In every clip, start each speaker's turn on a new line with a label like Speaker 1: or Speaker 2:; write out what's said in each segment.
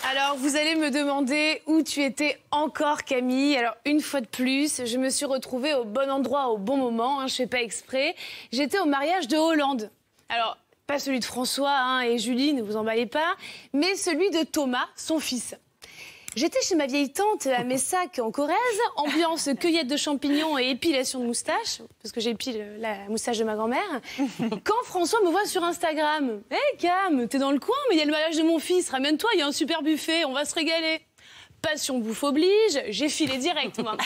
Speaker 1: Alors, vous allez me demander où tu étais encore, Camille. Alors, une fois de plus, je me suis retrouvée au bon endroit au bon moment, je fais pas exprès. J'étais au mariage de Hollande. Alors, pas celui de François et Julie, ne vous emballez pas, mais celui de Thomas, son fils. J'étais chez ma vieille tante à Messac, en Corrèze, ambiance cueillette de champignons et épilation de moustache, parce que j'épile la moustache de ma grand-mère, quand François me voit sur Instagram. « Hé Cam, t'es dans le coin, mais il y a le mariage de mon fils, ramène-toi, il y a un super buffet, on va se régaler. » Passion bouffe oblige, j'ai filé direct, moi.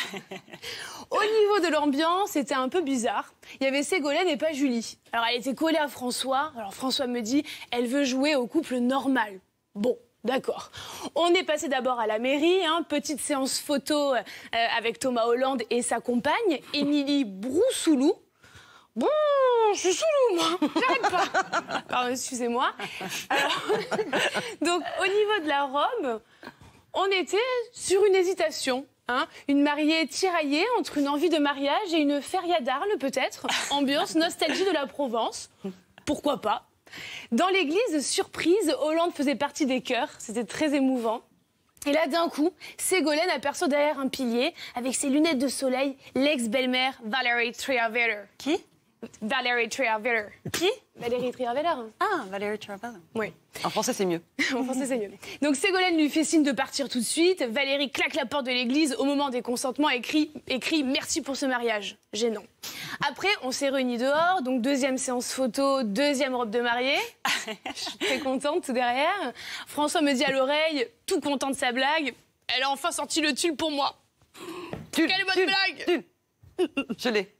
Speaker 1: Au niveau de l'ambiance, c'était un peu bizarre. Il y avait Ségolène et pas Julie. Alors, elle était collée à François. Alors, François me dit, elle veut jouer au couple normal. Bon. D'accord. On est passé d'abord à la mairie, petite séance photo avec Thomas Hollande et sa compagne, Émilie Broussoulou. Bon, je suis soulou, moi, j'arrête pas. Pardon, excusez-moi. Alors, donc, au niveau de la robe, on était sur une hésitation. Une mariée tiraillée entre une envie de mariage et une feria d'Arles, peut-être. Ambiance, nostalgie de la Provence. Pourquoi pas? Dans l'église, surprise, Hollande faisait partie des chœurs. C'était très émouvant. Et là, d'un coup, Ségolène aperçoit derrière un pilier, avec ses lunettes de soleil, l'ex-belle-mère Valérie Trierweiler.
Speaker 2: Qui?
Speaker 1: Valérie Trierweiler.
Speaker 2: Qui?
Speaker 1: Valérie Trierweiler.
Speaker 2: Ah, Valérie Trierweiler.
Speaker 1: Oui.
Speaker 2: En français, c'est mieux.
Speaker 1: En français, c'est mieux. Donc Ségolène lui fait signe de partir tout de suite. Valérie claque la porte de l'église au moment des consentements et crie merci pour ce mariage. Gênant. Après, on s'est réunis dehors, donc deuxième séance photo, deuxième robe de mariée. Je suis très contente tout derrière. François me dit à l'oreille, tout content de sa blague, elle a enfin sorti le tulle pour moi. Quelle bonne blague!
Speaker 2: Je l'ai.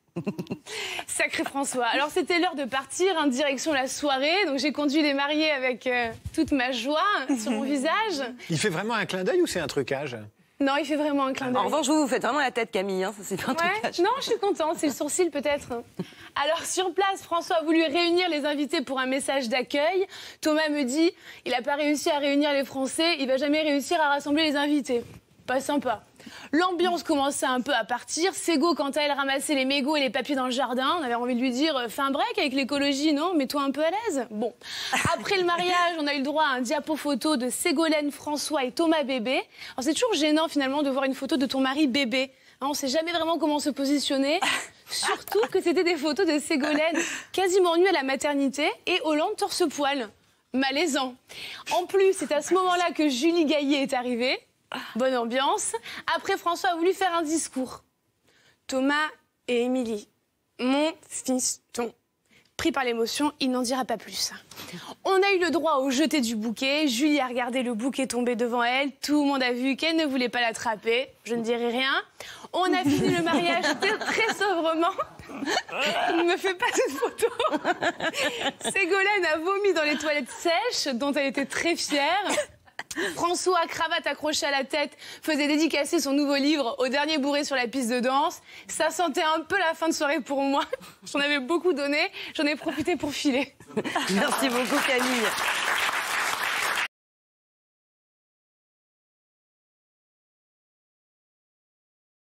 Speaker 1: Sacré François. Alors c'était l'heure de partir, direction la soirée. Donc j'ai conduit les mariés avec toute ma joie sur mon visage.
Speaker 3: Il fait vraiment un clin d'œil ou c'est un trucage?
Speaker 1: Non, il fait vraiment un clin d'œil.
Speaker 2: En revanche, vous faites vraiment la tête, Camille. Ça, c'est pas un trucage.
Speaker 1: Non, je suis contente. C'est le sourcil, peut-être. Alors, sur place, François a voulu réunir les invités pour un message d'accueil. Thomas me dit, il n'a pas réussi à réunir les Français. Il va jamais réussir à rassembler les invités. Pas sympa. L'ambiance commençait un peu à partir. Ségo, quant à elle, ramassait les mégots et les papiers dans le jardin. On avait envie de lui dire, fais un break avec l'écologie, non? Mets-toi un peu à l'aise. Bon. Après le mariage, on a eu le droit à un diapo photo de Ségolène, François et Thomas bébé. Alors c'est toujours gênant finalement de voir une photo de ton mari bébé. On ne sait jamais vraiment comment se positionner. Surtout que c'était des photos de Ségolène quasiment nue à la maternité et Hollande torse-poil. Malaisant. En plus, c'est à ce moment-là que Julie Gaillet est arrivée. Bonne ambiance. Après, François a voulu faire un discours. Thomas et Émilie, mon fiston. Pris par l'émotion, il n'en dira pas plus. On a eu le droit au jeter du bouquet. Julie a regardé le bouquet tomber devant elle. Tout le monde a vu qu'elle ne voulait pas l'attraper. Je ne dirai rien. On a fini le mariage très sobrement. Il ne me fait pas cette photo. Ségolène a vomi dans les toilettes sèches, dont elle était très fière. François, cravate accrochée à la tête, faisait dédicacer son nouveau livre au dernier bourré sur la piste de danse. Ça sentait un peu la fin de soirée pour moi. J'en avais beaucoup donné, j'en ai profité pour filer.
Speaker 2: Merci beaucoup, Camille.